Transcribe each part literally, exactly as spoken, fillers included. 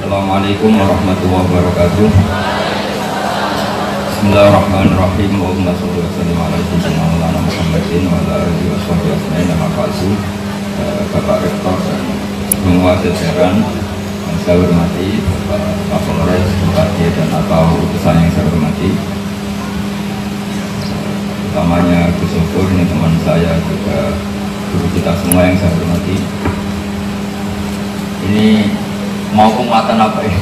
Assalamualaikum warahmatullahi wabarakatuh. Bismillahirrahmanirrahim. Allahumma sholli wa sallim ala sayyidina Muhammadin wa ala alihi wa sahbihi ajmain. Nama palsu Bapak Rektor dan semua jajaran yang saya hormati, Bapak Kapolres, Bapak D dan atau utusan yang saya hormati. Utamanya Gus Sofur, ini teman saya juga guru kita semua yang saya hormati. Ini mau penguatan apa ya?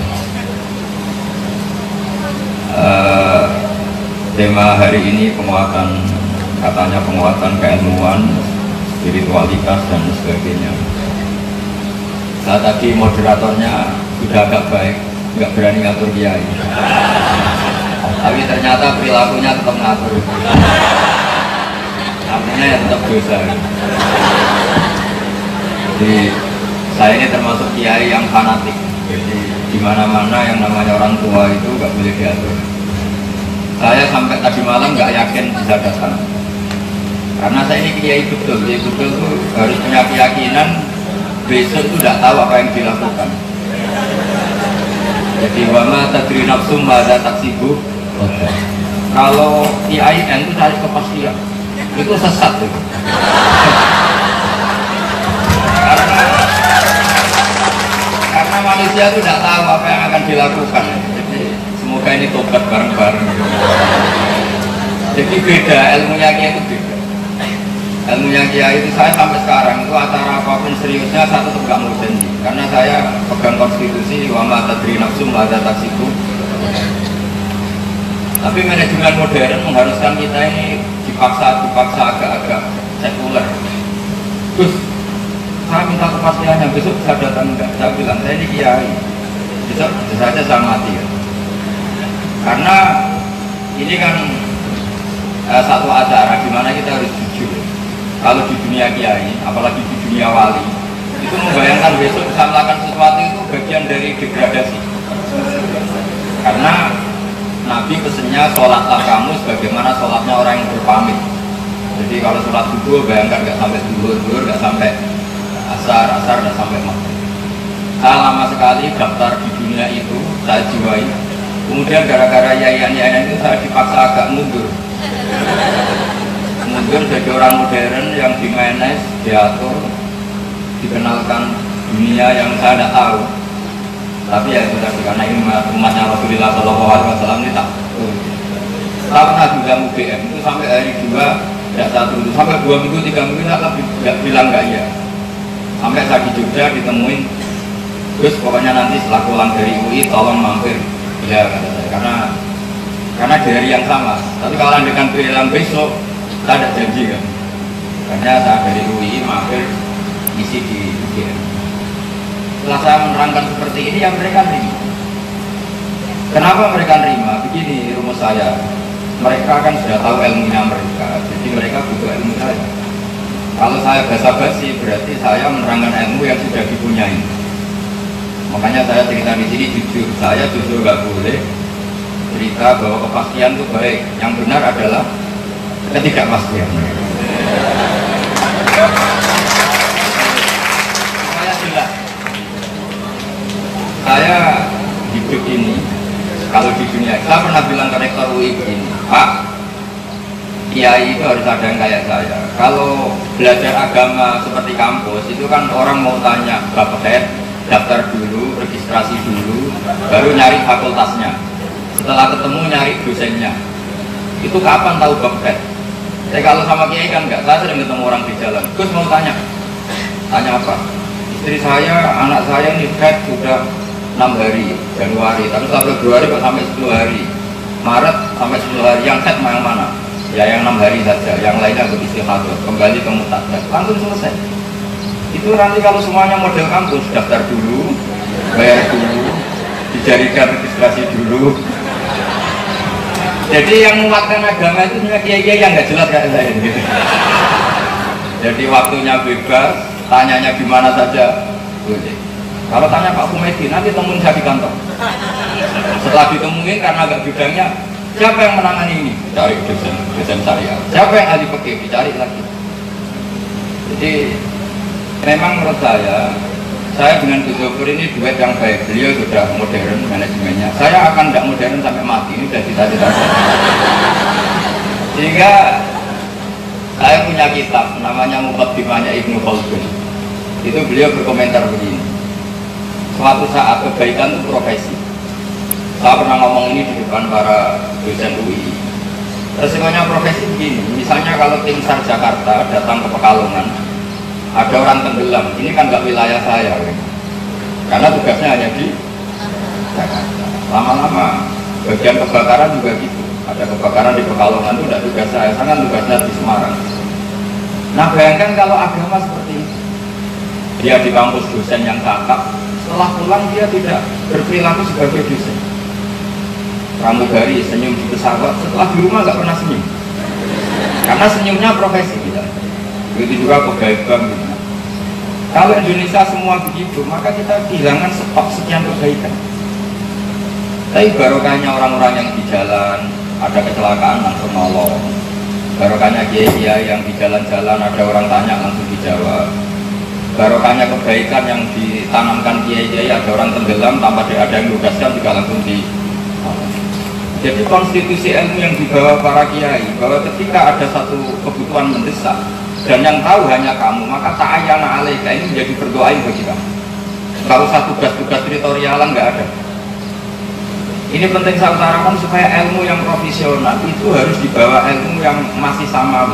Uh, tema hari ini penguatan, katanya penguatan keilmuan, spiritualitas dan sebagainya. Saya tadi moderatornya sudah agak baik, nggak berani ngatur kiai. Tapi ternyata perilakunya tetap ngatur. Artinya ya tetap dosa. Jadi saya ini termasuk kiai yang fanatik. Jadi di mana-mana yang namanya orang tua itu nggak boleh diatur. Saya sampai tadi malam nggak yakin bisa datang, karena saya ini kiai betul. Kiai betul itu harus punya keyakinan besok itu tidak tahu apa yang dilakukan. Jadi wama tadri nafsum madza taksibu. Kalau I A I N itu cari kepastian, itu sesat itu. karena karena manusia itu tidak tahu apa yang akan dilakukan. Jadi semoga ini tobat bareng-bareng. Jadi beda ilmunya kiai itu beda. Ilmunya kiai itu saya sampai sekarang itu acara apapun seriusnya saya tetap gak mau janji, karena saya pegang konstitusi wama tadri nafsum madza taksibu. Tapi manajemen modern mengharuskan kita ini dipaksa dipaksa agak-agak sekuler. Terus saya minta kepastiannya, besok bisa datang enggak? Saya bilang saya ini kiai, besok bisa saja saya mati ya. Karena ini kan eh, satu acara di mana kita harus jujur. Kalau di dunia kiai, apalagi di dunia wali, itu membayangkan besok bisa melakukan sesuatu itu bagian dari degradasi. Karena Nabi pesennya sholatlah kamu sebagaimana sholatnya orang yang berpamit. Jadi kalau sholat subuh bayangkan nggak sampai duhur, duhur nggak sampai asar, asar nggak sampai maghrib. Saya lama sekali daftar di dunia itu, saya jiwai. Kemudian gara-gara yayan-yayan itu saya dipaksa agak mundur. Mundur jadi orang modern yang dimanage, diatur, dikenalkan dunia yang saya tidak tahu. Tapi ya itu tadi, karena ini umatnya Rasulullah Shallallahu Alaihi Wasallam ini tak. Saya pernah bilang U B M itu sampai hari dua tidak satu, sampai dua minggu tiga minggu saya nggak bilang nggak iya. Sampai saya di Jogja ditemuin, Gus pokoknya nanti setelah pulang dari U I tolong mampir, ya kata saya, karena karena di hari yang sama. Tapi kalau dengan bilang besok, saya tidak janji kan, karena saya dari U I mampir isi di U B M. Setelah saya menerangkan seperti ini, yang mereka terima. Kenapa mereka terima? Begini rumus saya, mereka kan sudah tahu ilmunya mereka, jadi mereka butuh ilmu saya. Kalau saya basa-basi, berarti saya menerangkan ilmu yang sudah dipunyai. Makanya saya cerita di sini jujur, saya jujur nggak boleh cerita bahwa kepastian itu baik. Yang benar adalah ketidakpastian. Saya jelas. Saya hidup ini, kalau di dunia, saya pernah bilang ke rektor U I begini, Pak, kiai itu harus ada yang kayak saya. Kalau belajar agama seperti kampus, itu kan orang mau tanya, Bapak daftar dulu, registrasi dulu, baru nyari fakultasnya. Setelah ketemu nyari dosennya. Itu kapan tahu Bapak? Saya kalau sama kiai kan enggak, saya sering ketemu orang di jalan. Gus mau tanya, tanya apa? Istri saya, anak saya ini head sudah enam hari, Januari, tapi sampai Februari kok sampai sepuluh hari, Maret sampai sepuluh hari, yang head yang mana? Ya yang enam hari saja, yang lainnya beristirahat, kembali ke mutadad, langsung selesai. Itu nanti kalau semuanya model kampus, daftar dulu, bayar dulu, dijadikan registrasi dulu. Jadi yang menguatkan agama itu sebenarnya kiai-kiai yang nggak jelas kayak saya gitu. Jadi waktunya bebas, tanyanya gimana saja boleh. Kalau tanya Pak Humaydi, nanti temuin saya di kantor. Setelah ditemuin karena agak bidangnya, siapa yang menangani ini? Cari dosen, dosen syariah. Siapa yang ahli fikih? Dicari lagi. Jadi memang menurut saya saya dengan Gus Zofur ini duet yang baik. Beliau sudah modern manajemennya. Saya akan tidak modern sampai mati. Ini sudah cita-cita saya. Sehingga saya punya kitab namanya Muqaddimahnya Ibnu Khaldun. Itu beliau berkomentar begini. Suatu saat kebaikan itu profesi. Saya pernah ngomong ini di depan para dosen U I. Resikonya profesi begini. Misalnya kalau tim SAR Jakarta datang ke Pekalongan, ada orang tenggelam, ini kan nggak wilayah saya, ya. Karena tugasnya hanya di Jakarta. Lama-lama bagian kebakaran juga gitu. Ada kebakaran di Pekalongan itu tidak tugas saya, sangat tugasnya di Semarang. Nah bayangkan kalau agama seperti ini, dia di kampus dosen yang kakak, setelah pulang dia tidak berperilaku sebagai dosen. Pramugari senyum di pesawat, setelah di rumah nggak pernah senyum, karena senyumnya profesi kita. Begitu juga pegawai bank gitu. Kalau Indonesia semua begitu, maka kita kehilangan stok sekian kebaikan. Tapi barokahnya orang-orang yang di jalan, ada kecelakaan langsung nolong. Barokahnya kiai-kiai yang di jalan-jalan, ada orang tanya langsung dijawab. Barokahnya kebaikan yang ditanamkan kiai-kiai, ada orang tenggelam tanpa ada yang tugaskan juga langsung di. Jadi konstitusi ilmu yang dibawa para kiai, bahwa ketika ada satu kebutuhan mendesak dan yang tahu hanya kamu, maka ta'ayyana alaika ini menjadi berdoain bagi kamu. Kalau satu tugas-tugas teritorialan nggak ada. Ini penting saya utarakan supaya ilmu yang profesional itu harus dibawa ilmu yang masih samawi.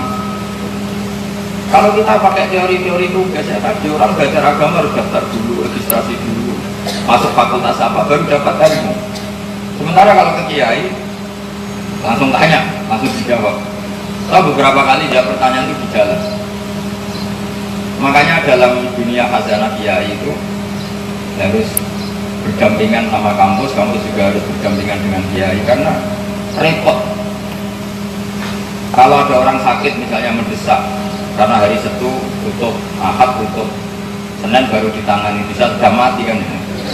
Kalau kita pakai teori-teori itu biasanya tadi orang belajar agama harus daftar dulu, registrasi dulu, masuk fakultas apa baru dapat ilmu. Sementara kalau ke kiai langsung tanya, langsung dijawab. Saya beberapa kali jawab pertanyaan itu di jalan. Makanya dalam dunia khazanah kiai itu harus berdampingan sama kampus, kampus juga harus berdampingan dengan kiai karena repot. Kalau ada orang sakit misalnya mendesak karena hari Setu tutup, Ahad tutup, Senin baru ditangani, bisa sudah mati kan.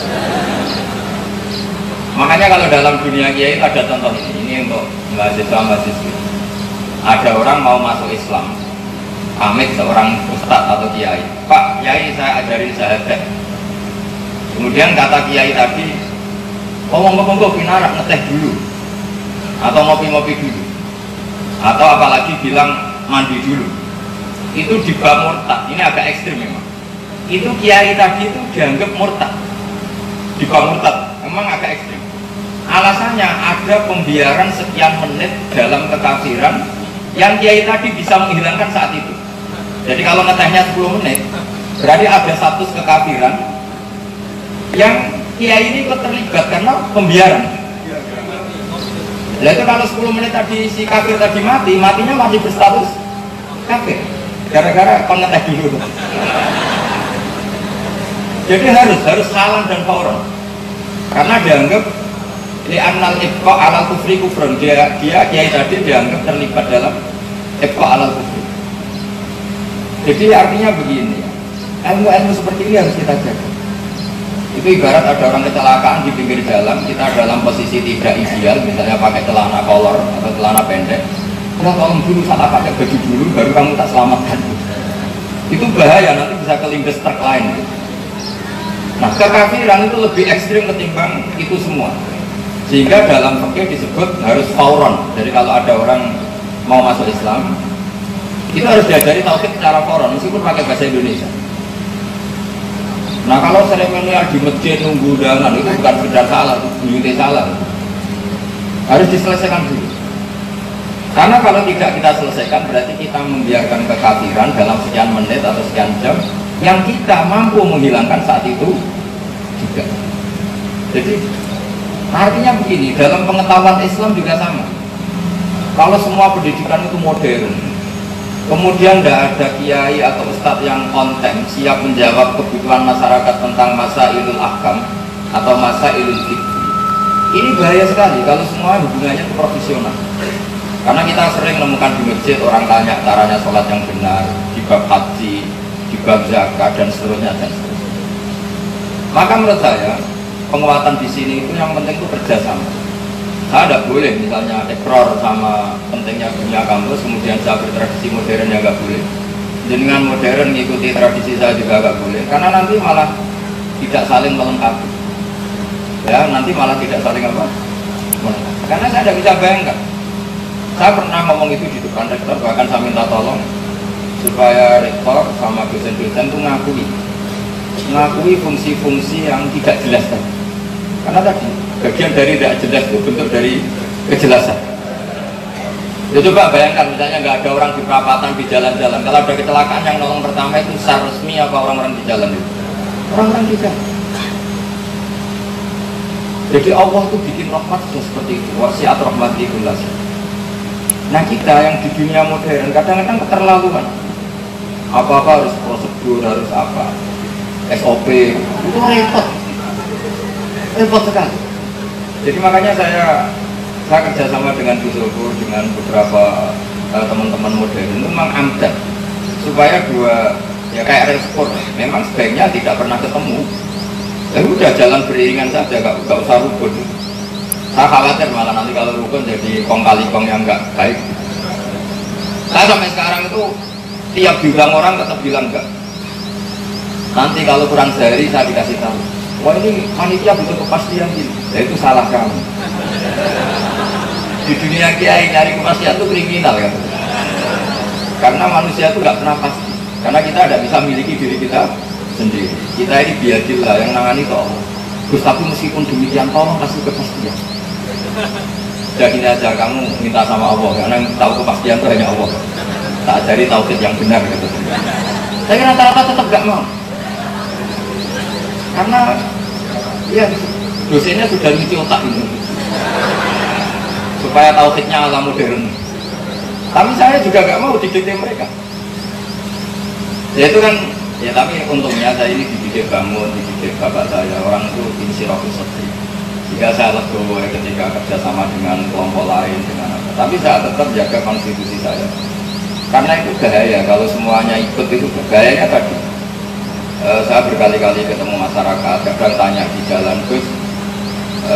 Makanya kalau dalam dunia kiai ada contoh ini, ini untuk mahasiswa-mahasiswa. Ada orang mau masuk Islam, amit seorang ustadz atau kiai, Pak, kiai saya ajarin syahadat. Kemudian kata kiai tadi, ngomong-ngomong pinarak ngeteh dulu, atau ngopi-ngopi dulu, atau apalagi bilang mandi dulu. Itu diba murtad, ini agak ekstrim memang. Itu kiai tadi itu dianggap murtad, diba murtad, memang agak ekstrim. Alasannya ada pembiaran sekian menit dalam kekafiran yang kiai tadi bisa menghilangkan saat itu. Jadi kalau ngetehnya sepuluh menit, berarti ada status kekafiran yang kiai ini ikut terlibat karena pembiaran. Nah itu kalau sepuluh menit tadi si kafir tadi mati, matinya masih berstatus kafir gara-gara pengeteh dulu. Jadi harus harus salam dan fauron karena dianggap li annal ibqa alal kufri kufrun, dia dia kiai tadi dianggap terlibat dalam ibqa alal kufri. Jadi artinya begini, ilmu-ilmu seperti ini harus kita jaga. Itu ibarat ada orang kecelakaan di pinggir jalan, kita dalam posisi tidak ideal, misalnya pakai celana kolor atau celana pendek, kita tolong dulu, salah pakai baju dulu, baru kamu tak selamatkan. Itu bahaya, nanti bisa kelindes truk lain. Nah kekafiran itu lebih ekstrim ketimbang itu semua. Sehingga dalam fikih disebut harus fauron. Jadi kalau ada orang mau masuk Islam, itu harus diajari tauhid secara fauron, meskipun pakai bahasa Indonesia. Nah kalau seremonial di masjid nunggu undangan itu bukan sekedar salah, itu salah. Harus diselesaikan dulu. Karena kalau tidak kita selesaikan berarti kita membiarkan kekafiran dalam sekian menit atau sekian jam yang kita mampu menghilangkan saat itu juga. Jadi artinya begini, dalam pengetahuan Islam juga sama. Kalau semua pendidikan itu modern, kemudian tidak ada kiai atau ustadz yang konten siap menjawab kebutuhan masyarakat tentang masailul ahkam atau masailul fikih, ini bahaya sekali kalau semua hubungannya itu profesional. Karena kita sering menemukan di masjid orang tanya caranya sholat yang benar, di bab haji, di bab zakat dan seterusnya dan seterusnya. Maka menurut saya penguatan di sini itu yang penting itu kerjasama. Saya tidak boleh misalnya ekor sama pentingnya dunia kampus, kemudian saya bertradisi modern yang nggak boleh. Dengan modern mengikuti tradisi saya juga nggak boleh, karena nanti malah tidak saling melengkapi. Ya nanti malah tidak saling apa? Melengkapi. Karena saya tidak bisa bayangkan. Saya pernah ngomong itu di depan rektor, bahkan saya minta tolong supaya rektor sama dosen-dosen itu ngakui, ngakui fungsi-fungsi yang tidak jelas tadi. Karena tadi bagian dari tidak jelas itu bentuk dari kejelasan. Ya coba bayangkan misalnya nggak ada orang di perapatan di jalan-jalan. Kalau ada kecelakaan yang nolong pertama itu sar resmi apa orang-orang di jalan itu? Orang-orang di jalan. Jadi Allah itu bikin rahmat sudah seperti itu. Wasiat rahmati kullas. Nah kita yang di dunia modern kadang-kadang keterlaluan. Apa-apa harus prosedur, harus apa, S O P, itu repot, repot sekali. Jadi makanya saya saya kerjasama dengan Gus Sokur, dengan beberapa uh, teman-teman modern itu memang amdan supaya dua ya kayak respon memang sebaiknya tidak pernah ketemu. Ya udah jalan beriringan saja, gak, gak usah rukun. Saya khawatir malah nanti kalau rukun jadi kong kali kong yang gak baik. Saya sampai sekarang itu tiap bilang orang tetap bilang enggak. Nanti kalau kurang sehari saya dikasih tahu, wah ini panitia butuh kepastian gini. Ya itu salah kamu. Di dunia kiai nyari kepastian itu kriminal kan? Karena manusia itu nggak pernah pasti. Karena kita tidak bisa miliki diri kita sendiri. Kita ini biadillah yang nangani toh. Gus tapi meskipun demikian tolong kasih kepastian. Jadi gini aja kamu minta sama Allah karena tahu kepastian itu hanya Allah. Tak cari tauhid yang benar gitu. Tapi rata-rata tetap nggak mau. Karena ya dosennya sudah nyuci otak ini. Supaya tauhidnya ala modern. Tapi saya juga nggak mau didikte mereka. Ya itu kan, ya tapi untungnya saya ini dididik bangun, dididik bapak saya, orang itu insirofus sedih. Jika saya legowo ketika kerjasama dengan kelompok lain, dengan apa. Tapi saya tetap jaga konstitusi saya. Karena itu bahaya, kalau semuanya ikut itu bahayanya tadi. E, saya berkali-kali ketemu masyarakat, kadang tanya di jalan, Gus, e,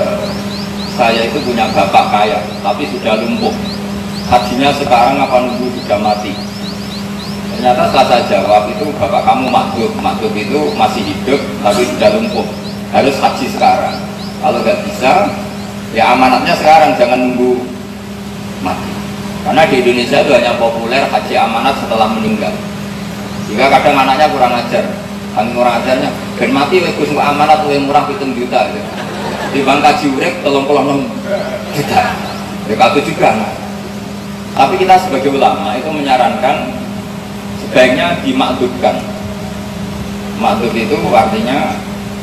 saya itu punya bapak kaya, tapi sudah lumpuh. Hajinya sekarang apa nunggu sudah mati? Ternyata setelah saya jawab itu bapak kamu makdum, makdum itu masih hidup tapi sudah lumpuh, harus haji sekarang. Kalau nggak bisa, ya amanatnya sekarang, jangan nunggu mati. Karena di Indonesia itu hanya populer haji amanat setelah meninggal. Jika kadang anaknya kurang ajar, kami kurang ajarnya, ben mati wes amanat wes murah hitung juta. Gitu. Di bang kaji urip tolong tolong juta, ya kata juga. Nah. Tapi kita sebagai ulama itu menyarankan sebaiknya dimakdubkan. Makdub itu artinya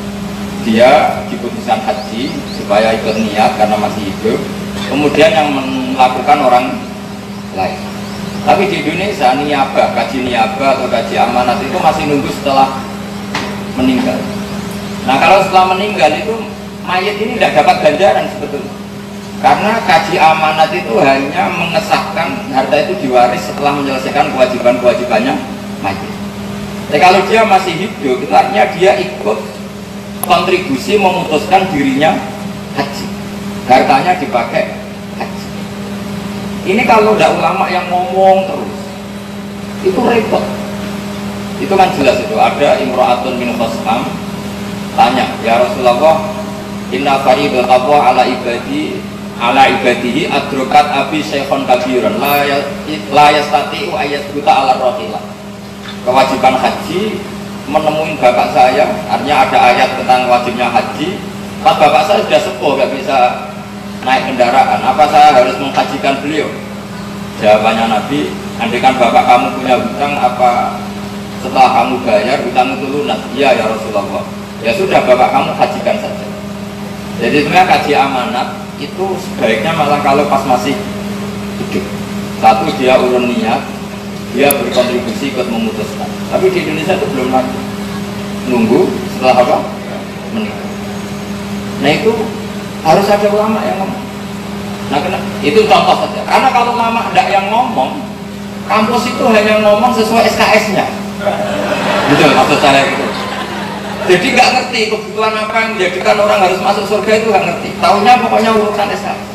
dia diputuskan haji supaya ikut niat karena masih hidup. Kemudian yang melakukan orang lain. Tapi di Indonesia niabah, kaji niabah atau kaji amanat itu masih nunggu setelah meninggal. Nah kalau setelah meninggal itu mayat ini tidak dapat ganjaran sebetulnya. Karena kaji amanat itu hanya mengesahkan harta itu diwaris setelah menyelesaikan kewajiban-kewajibannya mayat. Tapi kalau dia masih hidup, itu artinya dia ikut kontribusi memutuskan dirinya haji. Hartanya dipakai haji. Ini kalau tidak ulama yang ngomong terus, itu repot. Itu kan jelas itu. Ada imro'atun min khosam tanya, ya Rasulullah, inna faridat Allah ala ibadi ala ibadihi adrokat abi syekhon kabiran la yastati'u ayat buta ala rohilah. Kewajiban haji menemuin bapak saya, artinya ada ayat tentang wajibnya haji. Pas bapak saya sudah sepuh, gak bisa naik kendaraan, apa saya harus menghajikan beliau? Jawabannya Nabi, andaikan bapak kamu punya hutang, apa setelah kamu bayar hutang itu lunas? Iya ya Rasulullah. Ya sudah, bapak kamu hajikan saja. Jadi sebenarnya kaji amanat itu sebaiknya malah kalau pas masih hidup. Satu, dia urun niat, dia berkontribusi ikut memutuskan. Tapi di Indonesia itu belum lagi, nunggu setelah apa? Meninggal. Nah itu harus ada ulama yang ngomong. Nah itu contoh saja. Karena kalau ulama tidak yang ngomong, kampus itu hanya ngomong sesuai S K S-nya. Betul maksud saya itu. Jadi nggak ngerti kebutuhan apa yang menjadikan orang harus masuk surga, itu nggak ngerti. Taunya pokoknya urutan S K S.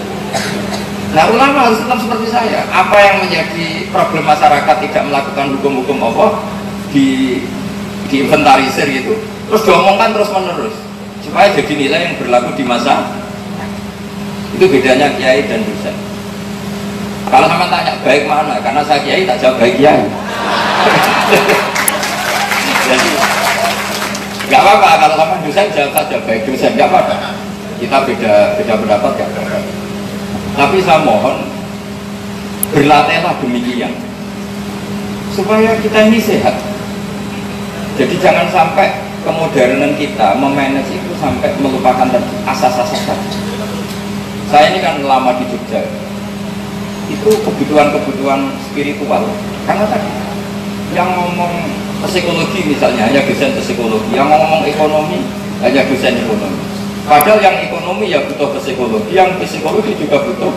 Nah ulama harus tetap seperti saya. Apa yang menjadi problem masyarakat tidak melakukan hukum-hukum Allah di diinventarisir gitu, terus diomongkan terus menerus supaya jadi nilai yang berlaku di masa. Itu bedanya kiai dan dosen. Kalau sama tanya baik mana, karena saya kiai tak jawab baik kiai. Jadi nggak apa-apa kalau sama dosen jawab saja baik dosen, nggak apa-apa. Kita beda beda pendapat nggak apa-apa. Tapi saya mohon berlatihlah demikian supaya kita ini sehat. Jadi jangan sampai kemodernan kita memanage itu sampai melupakan asas-asas tadi. Saya ini kan lama di Jogja, itu kebutuhan-kebutuhan spiritual. Karena tadi yang ngomong psikologi misalnya hanya dosen psikologi, yang ngomong ekonomi hanya dosen ekonomi. Padahal yang ekonomi ya butuh psikologi, yang psikologi juga butuh.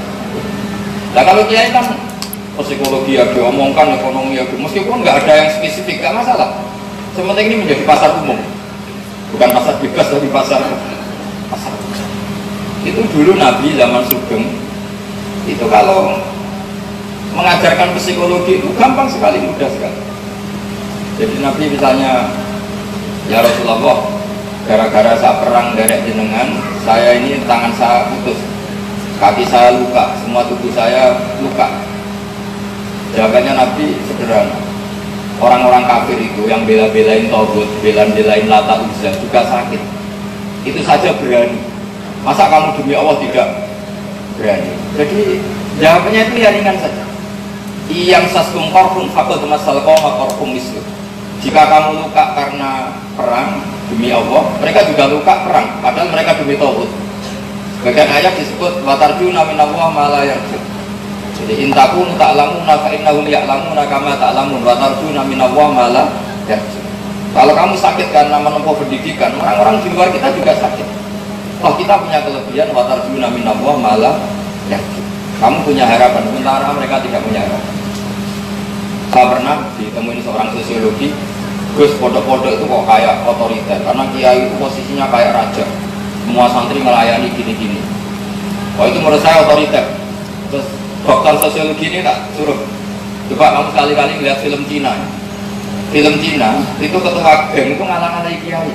Nah kalau kiai kan psikologi ya diomongkan, ekonomi ya meskipun nggak ada yang spesifik, nggak masalah. Sementing ini menjadi pasar umum, bukan pasar bebas tapi pasar pasar. Itu dulu Nabi zaman Sugeng itu kalau mengajarkan psikologi itu gampang sekali, mudah sekali. Jadi Nabi misalnya, ya Rasulullah, gara-gara saya perang derek jenengan, saya ini tangan saya putus, kaki saya luka, semua tubuh saya luka. Jawabannya Nabi sederhana, orang-orang kafir itu yang bela-belain Tauhid, bela-belain Lata Uzza juga sakit, itu saja berani. Masa kamu demi Allah tidak berani? Jadi jawabannya itu ya ringan saja. Iyang saskum korpun fakul temasal koma korpun mislu. Jika kamu luka karena perang demi Allah, mereka juga luka perang, padahal mereka demi Tauhid. Bagian ayat disebut watarjuna minallah ma la yarju. Jadi intakun ta'lamuna fa innahum ya'lamuna kama ta'lamun watarjuna minallah ma la yarju. Kalau kamu sakit karena menempuh pendidikan, orang-orang di luar kita juga sakit. Oh kita punya kelebihan watarjuna minallah ma la yarju. Kamu punya harapan, sementara mereka tidak punya harapan. Saya pernah ditemuin seorang sosiologi, Gus pondok-pondok itu kok kayak otoriter, karena kiai itu posisinya kayak raja, semua santri melayani gini-gini. Oh itu menurut saya otoriter. Terus dokter sosiologi ini tak suruh, coba kamu sekali-kali lihat film Cina. Film Cina itu ketua geng itu ngalang-ngalai kiai.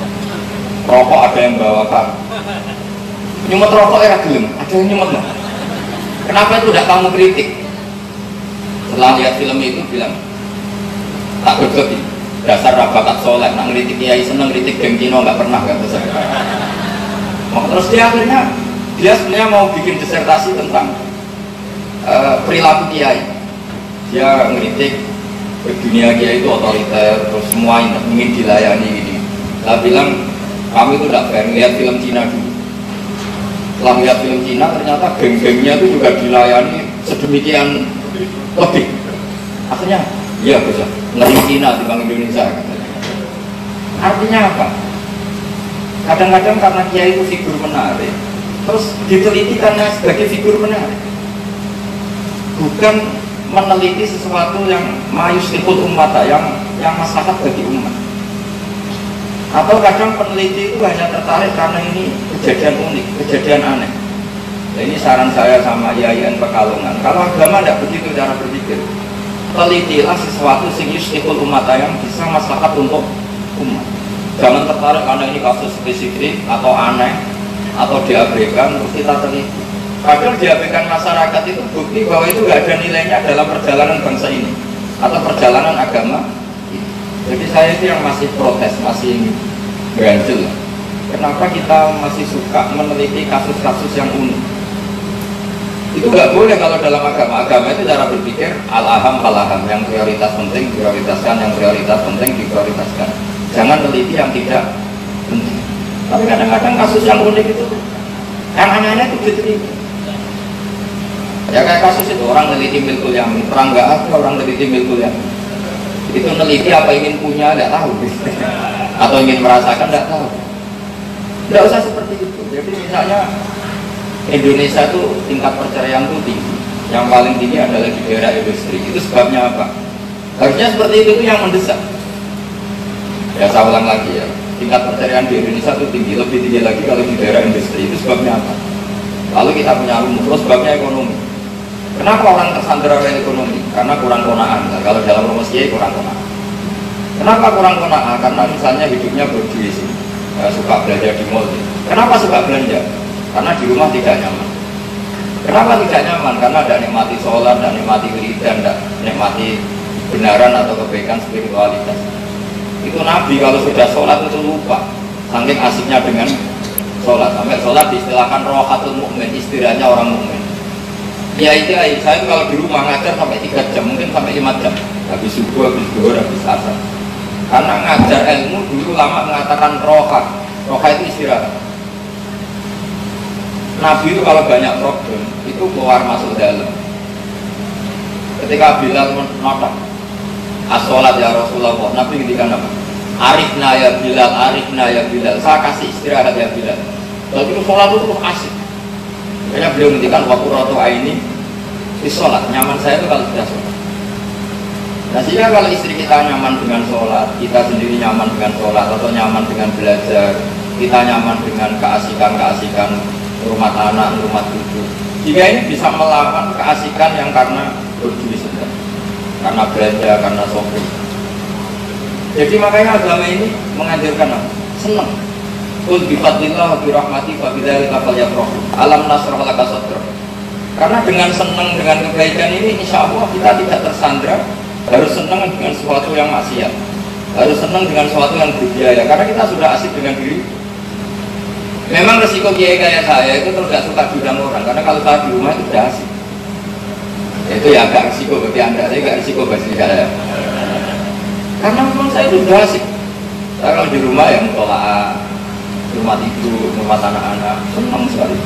Rokok ada yang bawakan, nyumet rokok era gelem, ada yang nyumet loh. Kenapa itu tidak kamu kritik? Setelah lihat film itu bilang, tak bergeti, dasar rabakat soleh, nak ngeritik kiai seneng, ngeritik geng Cina nggak pernah kan besar. Terus dia akhirnya dia sebenarnya mau bikin disertasi tentang uh, perilaku kiai. Dia ngeritik dunia kiai itu otoriter, terus semua ingin dilayani gini. Saya bilang kami itu tidak fair, lihat film Cina dulu. Setelah lihat film Cina ternyata geng-gengnya itu juga dilayani sedemikian lebih. Akhirnya, iya bisa ngeri Cina di Bank Indonesia. Artinya apa? Kadang-kadang karena kiai itu figur menarik, terus diteliti karena sebagai figur menarik, bukan meneliti sesuatu yang mayustikul umat, yang yang maslahat bagi umat. Atau kadang peneliti itu hanya tertarik karena ini kejadian unik, kejadian aneh. Nah, ini saran saya sama I A I N Pekalongan. Kalau agama tidak begitu cara berpikir, telitilah sesuatu sing yustikul umat yang bisa maslahat untuk umat. Jangan tertarik karena ini kasus spesifik atau aneh atau diabaikan terus kita teliti. Padahal diabaikan masyarakat itu bukti bahwa itu tidak ada nilainya dalam perjalanan bangsa ini atau perjalanan agama. Jadi saya itu yang masih protes, masih ganjel. Kenapa kita masih suka meneliti kasus-kasus yang unik? Itu nggak boleh kalau dalam agama. Agama itu cara berpikir al-aham fal-aham, yang prioritas penting prioritaskan, yang prioritas penting diprioritaskan. Jangan teliti yang tidak penting. Tapi kadang-kadang kasus yang unik itu, yang aneh-aneh itu diteliti. Ya kayak kasus itu orang neliti milkul yamin, perang nggak ada orang neliti milkul yamin. Itu neliti apa ingin punya tidak tahu, atau ingin merasakan tidak tahu. Tidak usah seperti itu. Jadi misalnya Indonesia itu tingkat perceraian itu tinggi, yang paling tinggi adalah di daerah industri. Itu sebabnya apa? Harusnya seperti itu, itu yang mendesak. Ya saya ulang lagi ya, tingkat perceraian di Indonesia itu tinggi, lebih tinggi lagi kalau di daerah industri. Itu sebabnya apa? Lalu kita punya rumus, terus sebabnya ekonomi. Kenapa orang tersandera oleh ekonomi? Karena kurang konaan. Nah, kalau dalam rumus kiai kurang konaan. Kenapa kurang qanaah? Karena misalnya hidupnya berduit, ya, suka belanja di mall. Kenapa suka belanja? Karena di rumah tidak nyaman. Kenapa tidak nyaman? Karena tidak nikmati sholat, tidak nikmati wiridan, tidak nikmati kebenaran atau kebaikan spiritualitas. Itu Nabi kalau sudah sholat itu lupa, saking asiknya dengan sholat. Sampai sholat diistilahkan rohatul mukmin, istilahnya orang mukmin. Ya itu, saya itu kalau di rumah ngajar sampai tiga jam, mungkin sampai lima jam. Habis subuh, habis zuhur, habis asar. Karena ngajar ilmu dulu lama mengatakan roha, roha itu istirahat. Nabi itu kalau banyak problem itu keluar masuk dalam. Ketika Bilal menodok as-sholat ya Rasulullah, Nabi ngendikan apa? Arifna ya Bilal, arifna ya Bilal. Saya kasih istirahat ya Bilal. Jadi sholat itu terus asik. Makanya beliau ngendikan waktu rotu ini di sholat, nyaman saya itu kalau sudah sholat. Nah sehingga kalau istri kita nyaman dengan sholat, kita sendiri nyaman dengan sholat, atau nyaman dengan belajar, kita nyaman dengan keasikan-keasikan rumah anak, rumah cucu, jika ini bisa melawan keasikan yang karena berduit saja, karena belanja, karena shopping. Jadi makanya agama ini mengajarkan apa? Senang. Qul bi fadlillah wa bi rahmati fa bidzalika falyafrahu. Alam nasrah laka sadrak. Karena dengan senang dengan kebaikan ini insya Allah kita tidak tersandra. Harus senang dengan sesuatu yang maksiat, harus senang dengan sesuatu yang berbiaya, karena kita sudah asik dengan diri. Memang resiko kiai kayak saya itu terus gak suka diundang orang, karena kalau saya di rumah itu sudah asik. Itu ya agak resiko bagi anda, saya gak resiko bagi saya. Karena memang saya itu sudah asik. Saya kalau di rumah yang tolak, rumah tidur, rumah anak-anak, senang sekali.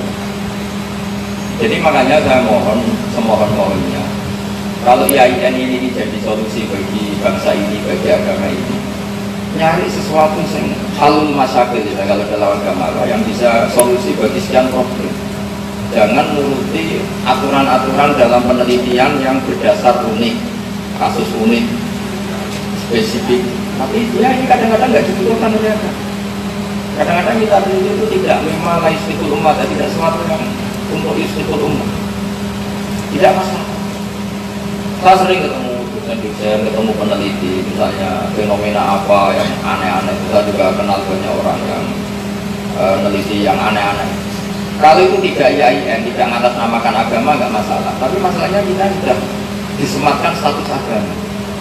Jadi makanya saya mohon, semohon-mohonnya, kalau I A I N ini jadi solusi bagi bangsa ini, bagi agama ini, nyari sesuatu yang halul masyakil ya, kalau dalam agama yang bisa solusi bagi sekian problem. Jangan menuruti aturan-aturan dalam penelitian yang berdasar unik, kasus unik, spesifik. Tapi ya ini kadang-kadang nggak dibutuhkan oleh agama. Kadang-kadang kita itu tidak memang istiqul umat, tidak sesuatu yang untuk istiqul umat. Tidak masalah. Saya sering ketemu dosen-dosen, ketemu peneliti, misalnya fenomena apa yang aneh-aneh. Kita juga kenal banyak orang yang e, meneliti yang aneh-aneh. Kalau itu tidak I A I N, tidak mengatasnamakan agama, nggak masalah. Tapi masalahnya kita sudah disematkan status agama.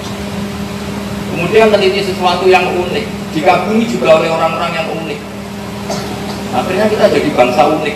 Kemudian meneliti sesuatu yang unik, dikagumi juga oleh orang-orang yang unik. Akhirnya kita jadi bangsa unik.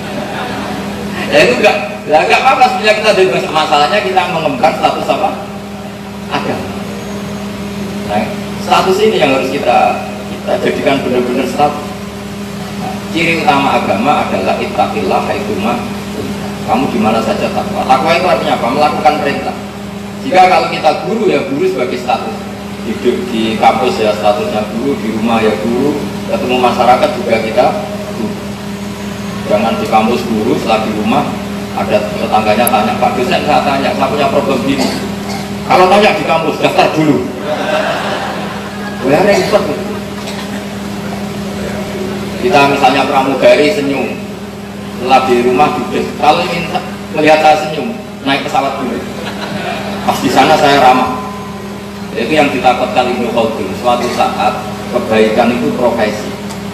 Ya itu enggak. Ya enggak apa-apa sebenarnya kita dari masalahnya kita mengembangkan status apa? Agama. Nah, status ini yang harus kita kita jadikan benar-benar status. Nah, ciri utama agama adalah ittaqillah haitsuma. Kamu di mana saja takwa. Takwa itu artinya apa? Melakukan perintah. Jika kalau kita guru ya guru sebagai status. Hidup di kampus ya statusnya guru, di rumah ya guru, ketemu masyarakat juga kita guru. Jangan di kampus guru, setelah di rumah ada tetangganya tanya, Pak dosen saya tanya, saya punya problem gini. Kalau tanya di kampus, daftar dulu. Wah repot. Kita misalnya pramugari senyum, setelah di rumah duduk. Kalau minta melihat saya senyum, naik pesawat dulu. Pas di sana saya ramah. Itu yang ditakutkan Ibnu Khaldun. Suatu saat kebaikan itu profesi.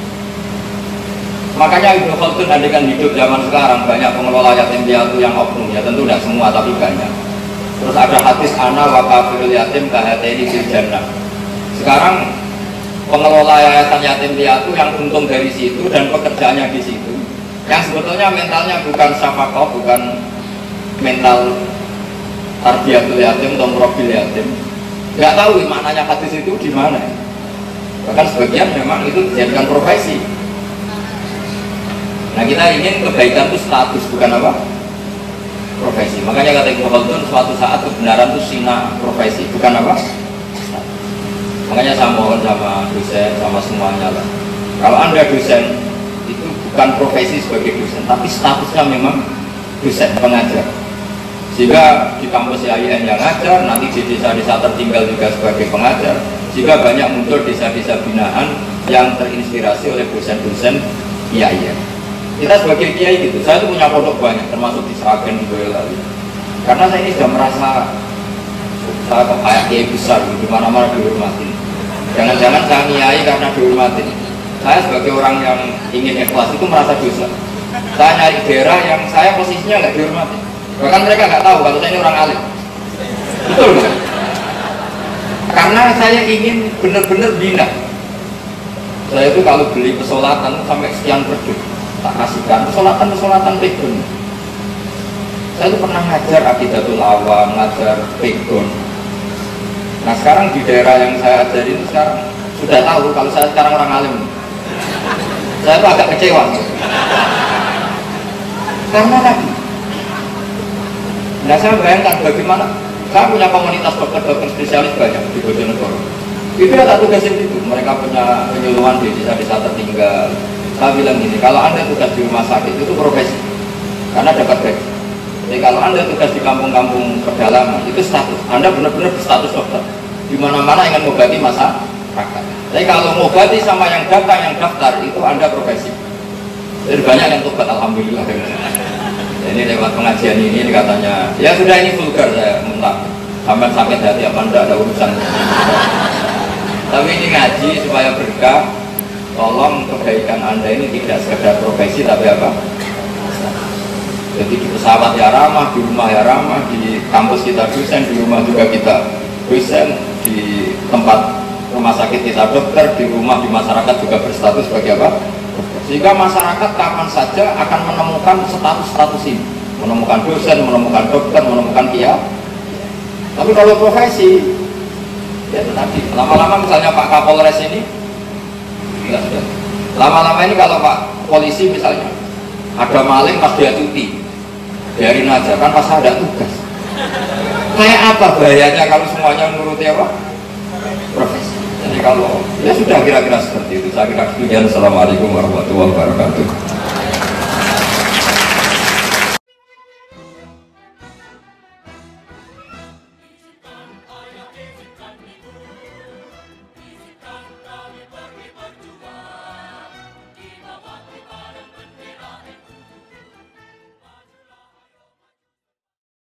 Makanya Ibnu Khaldun andaikan hidup zaman sekarang banyak pengelola yatim piatu yang oknum, ya tentu tidak semua tapi banyak. Terus ada hadis ana wa kafirul yatim kahateni fil jannah. Sekarang pengelola yayasan yatim piatu yang untung dari situ dan pekerjaannya di situ, yang sebetulnya mentalnya bukan syafaqah, bukan mental tarbiyatul yatim atau murabil yatim, nggak tahu maknanya hadis itu di mana. Bahkan sebagian memang itu dijadikan profesi. Nah kita ingin kebaikan itu status, bukan apa? Profesi. Makanya kata Ibnu Khaldun, suatu saat kebenaran itu sinar profesi, bukan apa? Status. Makanya saya mohon sama dosen, sama semuanya lah. Kalau anda dosen, itu bukan profesi sebagai dosen, tapi statusnya memang dosen, pengajar. Sehingga di kampus I A I N yang ngajar, nanti di desa-desa tertinggal juga sebagai pengajar. Jika banyak muncul desa-desa binaan yang terinspirasi oleh dosen-dosen I A I N. Kita sebagai kiai gitu, saya tuh punya pondok banyak, termasuk di Sragen, di Boyolali. Karena saya ini sudah merasa saya kayak kiai besar, di mana-mana dihormati. Jangan-jangan saya niai karena dihormati. Saya sebagai orang yang ingin ikhlas itu merasa dosa. Saya nyari daerah yang saya posisinya nggak dihormati. Bahkan mereka nggak tahu kalau saya ini orang alim. Betul nggak? Karena saya ingin benar-benar bina. Saya itu kalau beli pesolatan sampai sekian produk tak kasihkan pesolatan pesolatan pegon. Saya itu pernah ngajar akidatul awam, ngajar pegon. Nah sekarang di daerah yang saya ajari itu sekarang sudah tahu kalau saya sekarang orang alim. Saya itu agak kecewa. Karena tadi, nah saya bayangkan bagaimana saya punya komunitas dokter-dokter spesialis banyak di Bojonegoro. Itu ada tugasin itu, mereka punya penyuluhan di desa-desa tertinggal. Saya bilang gini, kalau Anda tugas di rumah sakit itu profesi, karena dapat gaji. Jadi kalau Anda tugas di kampung-kampung pedalaman itu status, Anda benar-benar berstatus dokter. Di mana-mana ingin mengobati masyarakat. Tapi kalau mengobati sama yang datang, yang daftar itu Anda profesi. Jadi banyak yang tobat, alhamdulillah. Ini lewat pengajian ini, ini katanya, ya sudah ini vulgar saya muntah. Sampai sakit hati apa enggak ada urusan. Tapi ini ngaji supaya berkah. Tolong kebaikan Anda ini tidak sekedar profesi tapi apa? Jadi di pesawat ya ramah, di rumah ya ramah, di kampus kita dosen, di rumah juga kita dosen, di tempat rumah sakit kita dokter, di rumah di masyarakat juga berstatus sebagai apa? Sehingga masyarakat kapan saja akan menemukan status-status ini, menemukan dosen, menemukan dokter, menemukan kiai. Tapi kalau profesi, ya itu tadi. Lama-lama misalnya Pak Kapolres ini, enggak sudah. Lama-lama ini kalau Pak Polisi misalnya ada maling pas dia cuti, biarin aja kan pas ada tugas. Kayak apa bahayanya kalau semuanya menuruti apa? Profesi. Jadi kalau ya sudah kira-kira seperti itu. Saya kira sekian. Assalamualaikum warahmatullahi wabarakatuh.